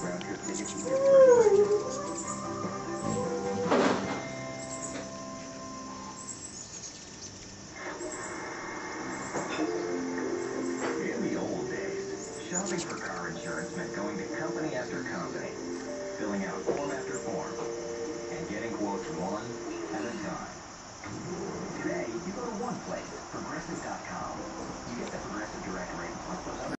round trip tickets and gift merchandise. In the old days, shopping for car insurance meant going to company after company, filling out form after form, and getting quotes one